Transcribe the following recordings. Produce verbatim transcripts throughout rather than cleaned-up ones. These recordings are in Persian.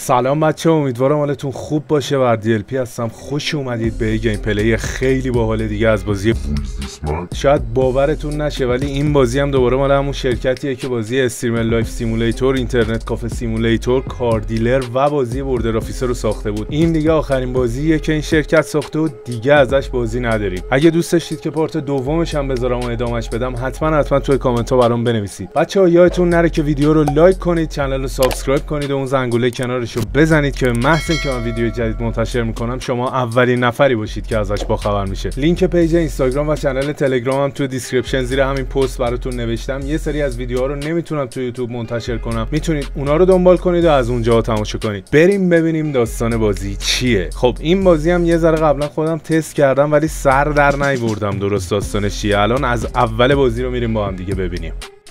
سلام بچه، امیدوارم حالتون خوب باشه. بر دی ال پی هستم، خوش اومدید به گیم پلی خیلی باحال دیگه از بازی. شاید باورتون نشه ولی این بازی هم دوباره مال همون شرکتیه که بازی استریم لایف سیمولیتور، اینترنت کافه سیمولیتور، کار دیلر و بازی بوردر آفیسر رو ساخته بود. این دیگه آخرین بازیه که این شرکت ساخته و دیگه ازش بازی نداریم. اگه دوست داشتید که پارت دومش هم بذارم و ادامهش بدم، حتما حتما توی کامنت ها برام بنویسید. بچه‌ها یادتون نره که ویدیو رو لایک کنید، کانال رو سابسکرایب کنید و اون زنگوله کنارش رو بزنید که محض اینکه من ویدیو جدید منتشر میکنم شما اولین نفری باشید که ازش باخبر میشه. لینک پیج اینستاگرام و کانال تلگرامم تو دیسکریپشن زیر همین پست براتون نوشتم. یه سری از ویدیوها رو نمیتونم تو یوتیوب منتشر کنم، میتونید اونا رو دنبال کنید و از اونجا تماشا کنید. بریم ببینیم داستان بازی چیه. خب این بازی هم یه ذره قبلا خودم تست کردم ولی سر در نیاوردم درست داستانش چیه. الان از اول بازی رو میریم با هم دیگه ببینیم.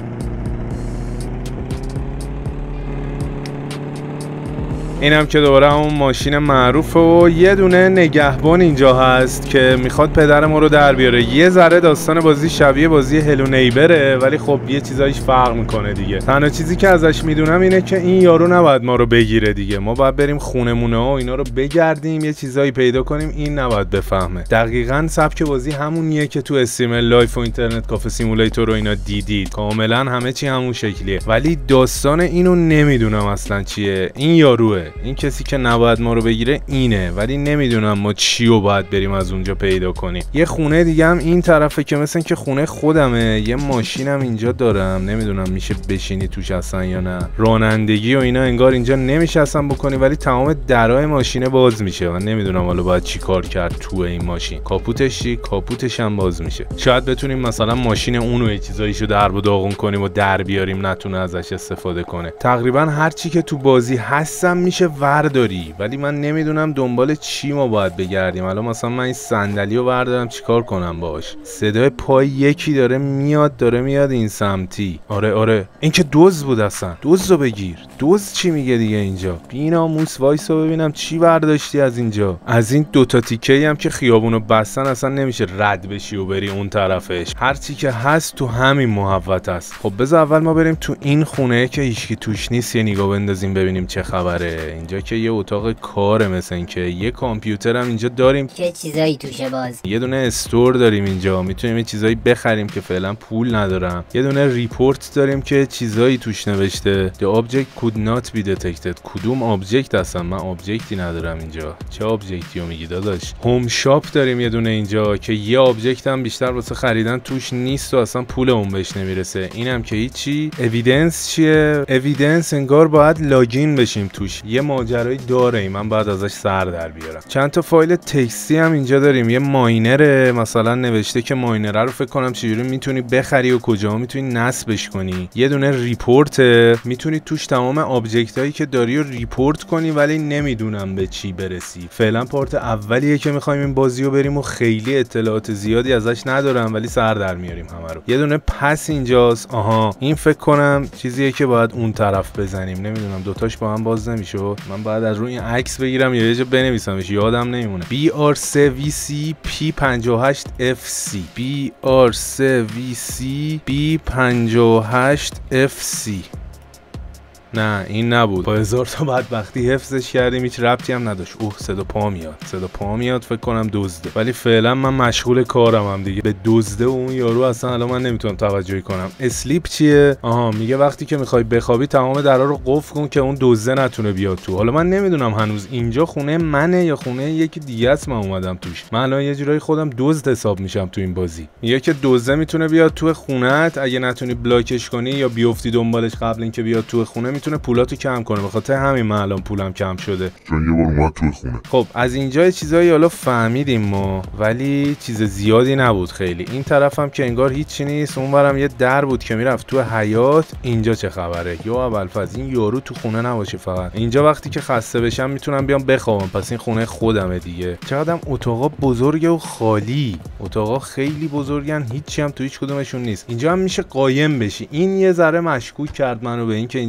اینم که دوباره همون ماشین معروفه و یه دونه نگهبان اینجا هست که میخواد پدر ما رو در بیاره. یه ذره داستان بازی شبیه بازی هلو نیبره ولی خب یه چیزایش فرق میکنه دیگه. تنها چیزی که ازش میدونم اینه که این یارو نباید ما رو بگیره دیگه. ما باید بریم خونمونه ها و اینا رو بگردیم، یه چیزایی پیدا کنیم. این نباید بفهمه. دقیقاً سبک بازی همونیه که تو استریم لایف و اینترنت کافه سیمولیتور و اینا دیدید. کاملا همه چی همون شکلیه ولی داستان اینو نمیدونم اصلا چیه. این یاروه، این کسی که نباید ما رو بگیره اینه، ولی نمیدونم ما چی رو باید بریم از اونجا پیدا کنیم. یه خونه دیگه هم این طرفه که مثلا که خونه خودمه. یه ماشینم اینجا دارم، نمیدونم میشه بشینی توش اصلا یا نه. رانندگی و اینا انگار اینجا نمیشه اصلا بکنی ولی تمام درای ماشینه باز میشه. من نمیدونم حالا باید چی کار کرد تو این ماشین. کاپوتش چی؟ کاپوتش هم باز میشه. شاید بتونیم مثلا ماشین اونو یه چیزاییشو درب و داغون کنیم و در بیاریم نتونه ازش استفاده کنه. تقریبا هر چی که تو بازی هستم میشه ورداری ولی من نمیدونم دنبال چی ما باید بگردیم. الان مثلا من این صندلی رو بردارم چیکار کنم باش؟ صدای پای یکی داره میاد داره میاد این سمتی. آره آره این که دزد بود. اصلا دزد رو بگیر. دزد چی میگه دیگه اینجا؟ بیناموس وایسو ببینم چی برداشتی از اینجا. از این دوتا تیکه هم که خیابونو بستن اصلا نمیشه رد بشی و بری اون طرفش. هر چی که هست تو همین محوط است. خب بذار اول ما بریم تو این خونه که هیچکی توش نیست یه نگاه بندازیم ببینیم چه خبره. اینجا که یه اتاق کاره، مثلا اینکه یه کامپیوتر هم اینجا داریم. چه چیزایی توشه باز؟ یه دونه استور داریم اینجا، میتونیم یه چیزایی بخریم که فعلا پول ندارم. یه دونه ریپورت داریم که چیزایی توش نوشته The object could not be detected. کدوم آبجکت هستن؟ من آبجکتی ندارم اینجا. چه آبجکتی رو میگی داداش؟ هوم شاپ داریم یه دونه اینجا که یه آبجکت هم بیشتر واسه خریدن توش نیست و اصلا پول اون بهش نمیرسه. اینم که هیچی. اوییدنس چیه؟ اوییدنس انگار باید لاگین بشیم توش. یه ماجرایی داره، من بعد ازش سر در بیارم. چند تا فایل تکستی هم اینجا داریم. یه ماینره مثلا نوشته که ماینره رو فکر کنم چجوری میتونی بخری و کجا میتونی نصبش کنی. یه دونه ریپورت میتونی توش تمام آبجکت هایی که داری رو ریپورت کنی ولی نمیدونم به چی برسی. فعلا پارت اولیه که میخوایم این بازی رو بریم و خیلی اطلاعات زیادی ازش ندارم ولی سر در میاریم همه رو. یه دونه پس اینجاست. آها این فکر کنم چیزیه که باید اون طرف بزنیم. نمیدونم دوتاش با هم باز نمیشه. من بعد از روی این عکس بگیرم یا یه جا بنویسمش یادم نمیمونه. بی آر سه وی سی پی پنجاه و هشت اف سی بی آر سه وی سی پی پنجاه و هشت اف سی. نه این نبود. با هزار تا بدبختی حفظش کردیم، هیچ ربطی هم نداشت. اوه صدا پا میاد. صدا پا میاد فکر کنم دزده ولی فعلا من مشغول کارم هم دیگه. به دزده و اون یارو اصلا الان من نمیتونم توجهی کنم. اسلیپ چیه؟ آها میگه وقتی که میخوای بخوابی تمام درا رو قفل کن که اون دزده نتونه بیاد تو. حالا من نمیدونم هنوز اینجا خونه منه یا خونه یکی دیگه است من اومدم توش. من الان یه جورایی خودم دزد حساب میشم تو این بازی. میگه که دزده میتونه بیاد تو خونه‌ت اگه نتونی بلاکش کنی یا بیفتی دنبالش قبل اینکه بیاد تو خونه. میتونه پولاتو کم کنه. بخاطر همین من الان پولم کم شده چون یه بار اومد تو خونه. خب از اینجا چیزایی حالا فهمیدیم ما ولی چیز زیادی نبود خیلی. این طرفم که انگار هیچی نیست. اونورم یه در بود که میرفت تو حیاط. اینجا چه خبره؟ یا ابوالفضل این یارو تو خونه نباشه فقط. اینجا وقتی که خسته بشم میتونم بیام بخوابم. پس این خونه خودمه دیگه. چقدرم اتاقا بزرگه و خالی. اتاقا خیلی بزرگن، هیچی هم تو هیچ کدومشون نیست. اینجا هم میشه قایم بشی. این یه ذره مشکوک کرد منو به این که اینجا شاید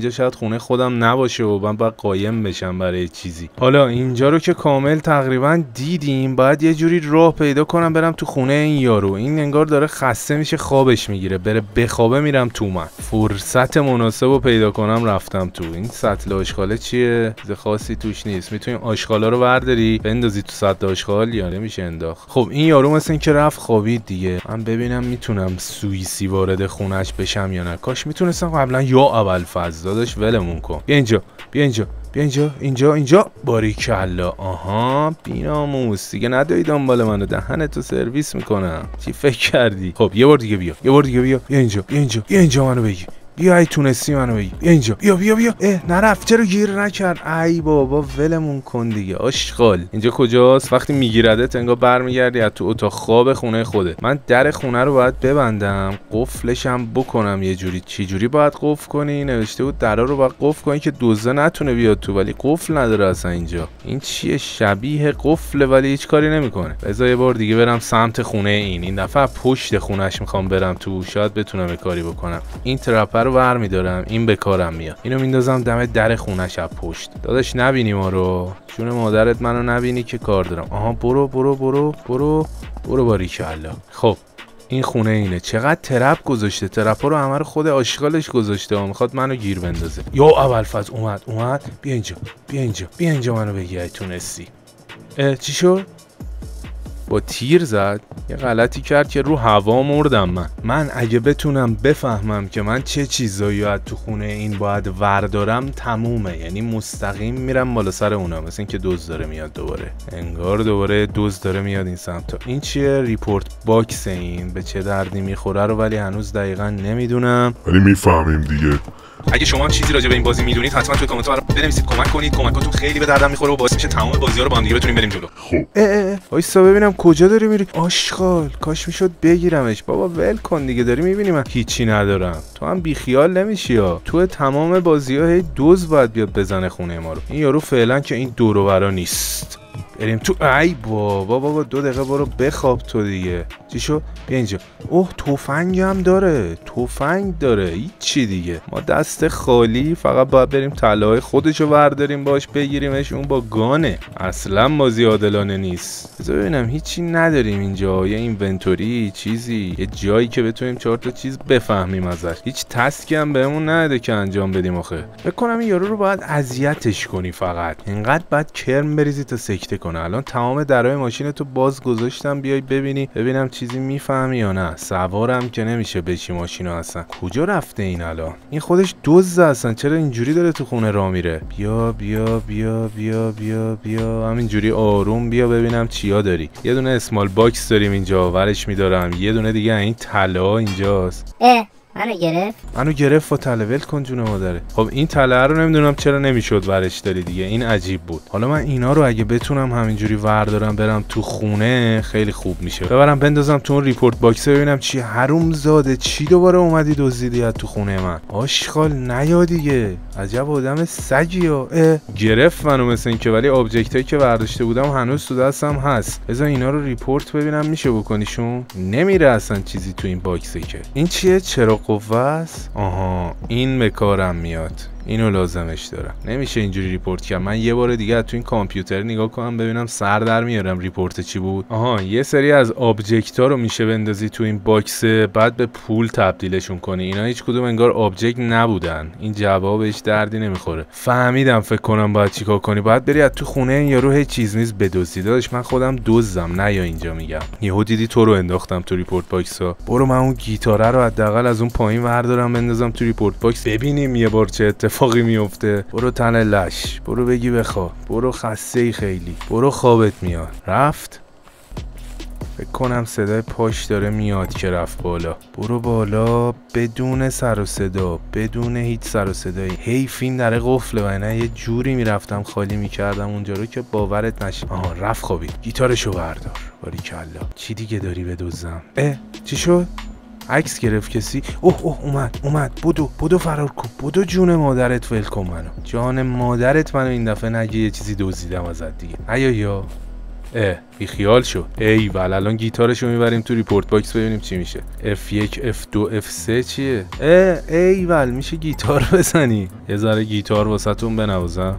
خونه خودم نباشه و من باید قایم بشم برای چیزی. حالا اینجا رو که کامل تقریبا دیدیم، باید یه جوری راه پیدا کنم برم تو خونه این یارو. این انگار داره خسته میشه خوابش میگیره، بره بخوابه میرم تو. من فرصت مناسب رو پیدا کنم رفتم تو. این سطل آشغاله چیه؟ چیز خاصی توش نیست. میتونیم آشغالا رو برداری بندازی تو سطل آشغال یا نمیشه انداخت. خب این یارو مثلا این که رفت خوابید دیگه. من ببینم میتونم سوئیسی وارد خونش بشم یا نه. کاش میتونستم قبلا. یا اول فاز داداش ولمون کن. بیا اینجا، بیا اینجا، بیا اینجا، اینجا، اینجا. باریکلا. آها بیناموس دیگه ندایی دنبال منو، دهنتو سرویس میکنم. چی فکر کردی؟ خب یه بار دیگه بیا، یه بار دیگه بیا، بیا اینجا، بیا اینجا، بیا اینجا منو بگی. بیا ای تونستی منو بگی. بیا اینجا، بیا بیا بیا. اه نرفت، چرا گیر نکرد؟ ای بابا ولمون کن دیگه آشغال. اینجا کجاست؟ وقتی میگیردت انگار برمیگردی از تو اتاق خواب خونه خودت. من در خونه رو باید ببندم، قفلش هم بکنم یه جوری. چه جوری باید قفل کنی؟ نوشته بود درا رو باید قفل کنی که دزده نتونه بیاد تو، ولی قفل نداره اصلا اینجا. این چیه؟ شبیه قفله ولی هیچ کاری نمیکنه. بذار یه بار دیگه برم سمت خونه این. این دفعه پشت خونش میخوام برم تو، شاید بتونم یه کاری بکنم. این ترپ رو برمی‌دارم، این به کارم میاد. اینو میندازم دم در خونش از پشت. داداش نبینی ما رو، چون مادرت منو نبینی که کار دارم. آها برو برو برو برو برو باریکلا. خب این خونه اینه. چقدر ترپ گذاشته، ترپا رو همه رو خود آشغالش گذاشته و میخواد منو گیر بندازه. یا ابوالفضل اومد اومد. بیا اینجا، بیا اینجا، بیا اینجا منو بگی ای تونستی. چی شد؟ با تیر زد. یه غلطی کرد که رو هوا مردم. من من اگه بتونم بفهمم که من چه چیزایی از تو خونه این باید وردارم تمومه. یعنی مستقیم میرم بالا سر اونا. مثل این که دزد داره میاد دوباره. انگار دوباره دزد داره میاد این سمت. این چیه؟ ریپورت باکس. این به چه دردی میخوره رو ولی هنوز دقیقاً نمیدونم، ولی میفهمیم دیگه. اگه شما هم چیزی راجع به این بازی میدونید حتما توی کامنت ها برام بنویسید، کمک کنید. کمکاتون خیلی به دردم میخوره و باعث میشه تمام بازی‌ها رو با هم دیگه بتونیم بریم جلو. خب اه اه وایسا ببینم کجا داری میری. آشغال کاش میشد بگیرمش. بابا ول کن دیگه، داری میبینی من هیچی ندارم. تو هم بیخیال نمیشی ها. تو تمام بازی‌ها هی دوز باید بیاد بزنه خونه ما رو. این یارو فعلا که این دور و برا نیست. بریم تو. ای بابا بابا دو دقیقه برو بخواب تو دیگه. چی شو؟ بیا اینجا. اوه تفنگ هم داره، تفنگ داره. هیچی دیگه، ما دست خالی فقط باید بریم طلاهای خودشو برداریم باش بگیریمش. اون با گانه. اصلا بازی عادلانه نیست. بذار ببینم هیچی نداریم اینجا. یه اینونتوری چیزی، یه جایی که بتونیم چهار تا چیز بفهمیم ازش. هیچ تسکی هم بهمون نده که انجام بدیم. آخه فکر کنم این یارو رو باید اذیتش کنی. فقط اینقدر بعد کرم بریزی تا سکته کنه. الان تمام درای ماشین تو باز گذاشتم، بیای ببینی ببینم چیزی میفهمی یا نه. سوارم که نمیشه بشی ماشینو. اصلا کجا رفته این الان؟ این خودش دزد اصلا، چرا اینجوری داره تو خونه راه میره؟ بیا بیا بیا بیا بیا بیا همینجوری آروم بیا ببینم چیا داری. یه دونه اسمال باکس داریم اینجا، ورش میدارم. یه دونه دیگه این طلا اینجاست. اه منو گرفت منو گرفت و طلا. ول کن جون مادره. خب این طلا رو نمیدونم چرا نمیشد ورش داری دیگه. این عجیب بود. حالا من اینا رو اگه بتونم همینجوری وردارم برم تو خونه خیلی خوب میشه. ببرم بندازم تو اون ریپورت باکس ببینم چی. حروم زاده چی دوباره اومدی دزدیدی از تو خونه من؟ آشغال نیا دیگه. عجب آدم سگی ها. گرفت منو مثل این که، ولی آبجکتایی که برداشته بودم هنوز تو دستم هست. بذار اینا رو ریپورت ببینم میشه بکنیشون. نمیره اصلا چیزی تو این باکسه که. این چیه؟ چرا قوه است؟ آها این به کارم میاد. اینو لازمش دارم. نمیشه اینجوری ریپورت کرد. من یه بار دیگه تو این کامپیوتر نگاه کنم ببینم سر در میارم ریپورت چی بود. آها یه سری از آبجکت ها رو میشه بندازی تو این باکس، بعد به پول تبدیلشون کنی. اینا هیچ کدوم انگار آبجکت نبودن. این جوابش دردی نمیخوره. فهمیدم فکر کنم باید چیکار کنی. باید بری از تو خونه این یارو هیچ چیز نیست بدزدی. داداش من خودم دزدم نه یا اینجا میگم. یهو دیدی تو رو انداختم تو ریپورت باکس ها. برو من اون گیتاره رو حداقل از اون پایین بردارم بندازم تو ریپورت باکس ببینیم یه بار چه اتفاقی میفته. برو تن لش، برو بگی بخواب. برو خسته ای خیلی. برو خوابت میاد. رفت؟ فکر کنم صدای پاش داره میاد که رفت بالا. برو بالا بدون سر و صدا، بدون هیچ سر و صدایی. حیف این دره قفله و نه یه جوری میرفتم خالی میکردم اونجا رو که باورت نشه. آها رفت خوابید. گیتارشو بردار. باریکلا. چی دیگه داری بدزدم؟ اه چی شد؟ عکس گرفت کسی؟ اوه اوه اومد اومد. بدو بدو فرار کن. بدو جون مادرت. ول کن منو. جان مادرت منو این دفعه نگی یه چیزی دزدیدم ازت دیگه. ایا یا اه بی خیال شو. ایول الان گیتارشو میبریم تو ریپورت باکس ببینیم چی میشه. اف یک اف دو اف سه چیه؟ اه ایول میشه گیتار بزنی. یه ذره گیتار واسهتون بنوازم.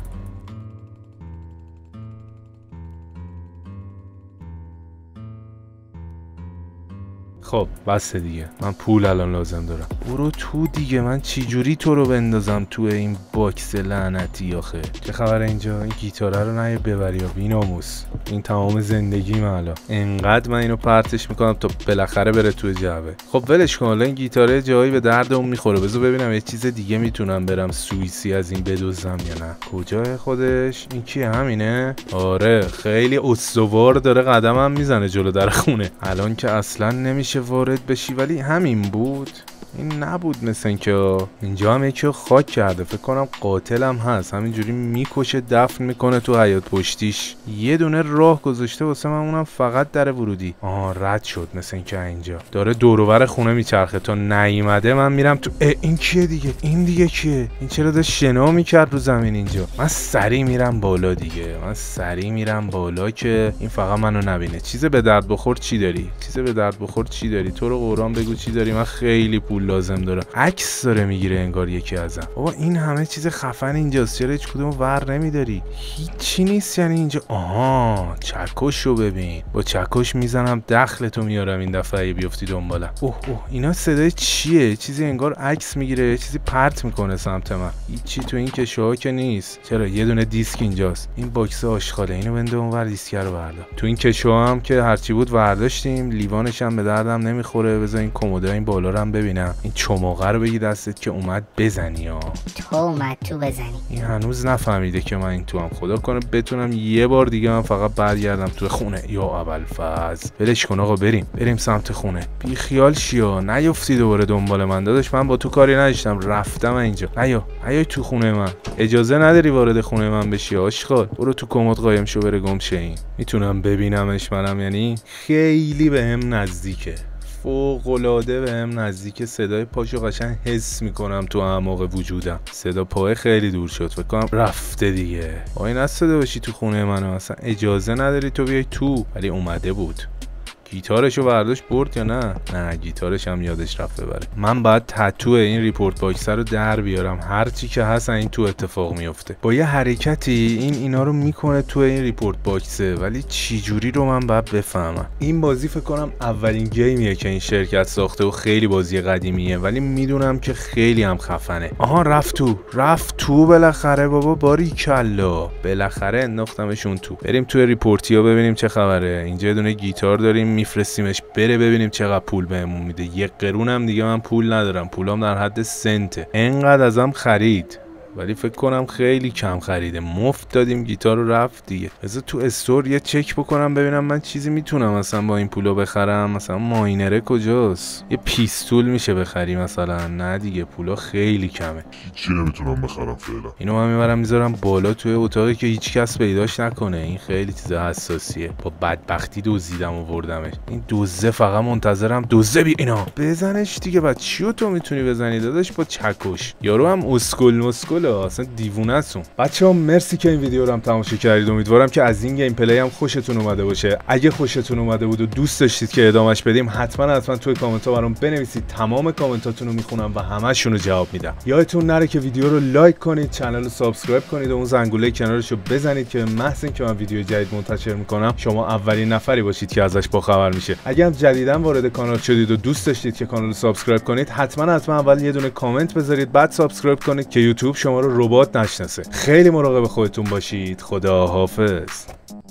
خب بسه دیگه، من پول الان لازم دارم. برو تو دیگه، من چی جوری تو رو بندازم تو این باکس لعنتی آخه؟ چه خبره اینجا؟ این گیتاره رو نه ببری یا بی‌ناموس. این تمام زندگی من الان انقدر من اینو پرتش میکنم تا بالاخره بره تو جعبه. خب ولش کن، الان این گیتاره جایی به دردمون میخوره. بذار ببینم یه چیز دیگه میتونم برم سوئیسی از این بدزدم یا نه. کجای خودش؟ این کیه؟ همینه؟ آره خیلی استوار داره قدمم میزنه جلو در خونه. الان که اصلا نمیشه وارد بشی، ولی همین بود. این نبود مثل این که اینجا هم یکی خاک کرده. فکر کنم قاتلم هست، همینجوری میکشه دفن میکنه تو حیاط پشتیش. یه دونه راه گذاشته واسه من، اونم فقط در ورودی. آها رد شد مثل این که اینجا داره دور و بر خونه میچرخه تا نیومده. من میرم تو. این کیه دیگه؟ این دیگه کیه؟ این چرا داشت شنا میکرد رو زمین اینجا؟ من سری میرم بالا دیگه، من سری میرم بالا که این فقط منو نبینه. چیز به درد بخور چی داری؟ چیز به درد بخور چی داری؟ تو رو قرآن بگو چی داری؟ من خیلی پول لازم داره. عکس داره میگیره انگار یکی ازم. بابا این همه چیز خفن اینجاست، چرا هیچ کدوم ور نمیداری؟ هیچی نیست یعنی اینجا. آها چکشو ببین، با چکش میزنم دخلتو میارم این دفعه بیفتی دنبالم. اوه اوه اینا صدای چیه؟ چیزی انگار عکس میگیره، یه چیزی پرت میکنه سمت من. هیچی تو این کشوها که نیست. چرا یه دونه دیسک اینجاست. این باکس آشغاله، اینو بنده اونور دیسک رو بردار. تو این کشوها هم که هرچی بود برداشتیم. لیوانش هم به دردم نمیخوره. بذار این کموده این بالا رو هم ببینم. این چماقه رو بگی دستت که اومد بزنی ها. تو اومد تو بزنی. این هنوز نفهمیده که من این تو هم. خدا کنه بتونم یه بار دیگه من فقط برگردم تو خونه. یا ابوالفضل ولش کن آقا، بریم بریم سمت خونه. بی خیال شیا، نیفتی دوباره دنبال من. داداش من با تو کاری نداشتم، رفتم اینجا. نیا نیا تو خونه من، اجازه نداری وارد خونه من بشی آشغال. برو تو کمد قایم شو، بره گم شه. این میتونم ببینمش منم؟ یعنی خیلی بهم نزدیکه، فوق‌العاده بهم نزدیک. صدای پاشو قشنگ حس میکنم تو اعماق وجودم. صدا پای خیلی دور شد، فکر کنم رفته دیگه. وای نستده باشی تو خونه منو، اصلا اجازه نداری تو بیای تو. ولی اومده بود. گیتارشو برداشت برد یا نه؟ نه گیتارش هم یادش رفت ببره. من باید تتو این ریپورت باکس رو در بیارم. هر چی که هست این تو اتفاق میفته. با یه حرکتی این اینا رو میکنه تو این ریپورت باکسه، ولی چی جوری رو من باید بفهمم. این بازی فکر کنم اولین گیمیه که این شرکت ساخته و خیلی بازی قدیمیه، ولی میدونم که خیلی هم خفنه. آها رفت تو رفت تو بالاخره. بابا باریکلا، بالاخره انداختمشون تو. بریم تو ریپورتیا ببینیم چه خبره. اینجا یه دونه گیتار داریم، میفرستیمش بره ببینیم چقدر پول بهمون میده. یک قرونم دیگه من پول ندارم، پولام در حد سنته. انقدر ازم خرید ولی فکر کنم خیلی کم خریده. مفت دادیم گیتار رو رفت دیگه. بذار تو استور یه چک بکنم ببینم من چیزی میتونم مثلا با این پولا بخرم. مثلا ماینره کجاست؟ یه پیستول میشه بخری مثلا؟ نه دیگه پولا خیلی کمه. چی نمیتونم بخرم فعلا. اینو من میبرم میذارم بالا توی اتاقی که هیچ کس پیداش نکنه. این خیلی چیز حساسیه. با بدبختی دزدیدم آوردمش. این دزده فقط منتظرم دزده بی اینا بزنش دیگه. بعد چیو تو میتونی بزنی داداش با چکش؟ یارو هم اسکل مسکل اصلا دیوونه است. بچه‌ها مرسی که این ویدیو رو هم تماشا کردید. امیدوارم که از این گیم پلی هم خوشتون اومده باشه. اگه خوشتون اومده بود و دوست داشتید که ادامهش بدیم، حتما حتما توی کامنت ها برام بنویسید. تمام کامنتاتون رو میخونم و همه‌شون رو جواب میدم. یادتون نره که ویدیو رو لایک کنید، کانال رو سابسکرایب کنید و اون زنگوله کنارش رو بزنید که محض اینکه من ویدیو جدید منتشر میکنم شما اولین نفری باشید که ازش باخبر میشه. اگه هم جدیداً وارد کانال شدید و دوست داشتید که کانال رو سابسکرایب کنید، حتما حتما اول یه دونه کامنت بذارید بعد سابسکرایب کنید که یوتیوب شما رو ربات نشناسه. خیلی مراقب خودتون باشید. خدا حافظ.